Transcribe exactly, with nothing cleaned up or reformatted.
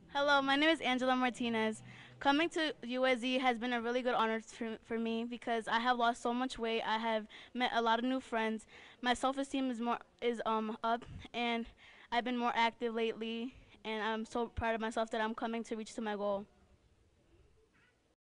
Hello, my name is Angela Martinez. Coming to U S Z has been a really good honor for, for me because I have lost so much weight. I have met a lot of new friends. My self-esteem is more is um up, and I've been more active lately. And I'm so proud of myself that I'm coming to reach to my goal.